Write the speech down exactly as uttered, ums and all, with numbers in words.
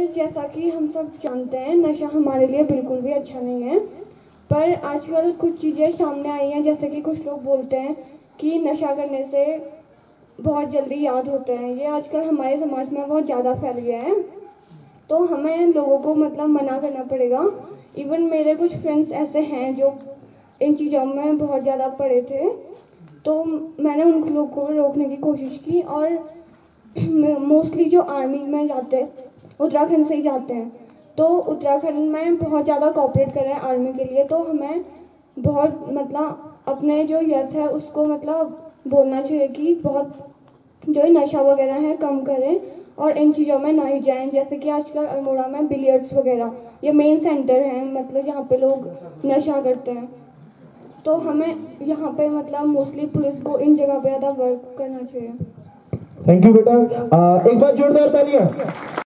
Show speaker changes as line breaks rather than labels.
जैसा कि हम सब जानते हैं, नशा हमारे लिए बिल्कुल भी अच्छा नहीं है। पर आजकल कुछ चीज़ें सामने आई हैं, जैसे कि कुछ लोग बोलते हैं कि नशा करने से बहुत जल्दी याद होते हैं। ये आजकल हमारे समाज में बहुत ज़्यादा फैल गया है, तो हमें लोगों को मतलब मना करना पड़ेगा। इवन मेरे कुछ फ्रेंड्स ऐसे हैं जो इन चीज़ों में बहुत ज़्यादा पड़े थे, तो मैंने उन लोगों को रोकने की कोशिश की। और मोस्टली जो आर्मी में जाते हैं उत्तराखंड से ही जाते हैं, तो उत्तराखंड में बहुत ज़्यादा कोऑपरेट कर रहे हैं आर्मी के लिए। तो हमें बहुत मतलब अपने जो यथ है उसको मतलब बोलना चाहिए कि बहुत जो नशा वगैरह है कम करें और इन चीज़ों में ना ही जाएं। जैसे कि आजकल अल्मोड़ा में बिलियर्ड्स वगैरह ये मेन सेंटर हैं, मतलब जहाँ पे लोग नशा करते हैं। तो हमें यहाँ पे मतलब मोस्टली पुलिस को इन जगह पे ज़्यादा वर्क करना चाहिए।
थैंक यू बेटा, एक बार जोरदार तालियां।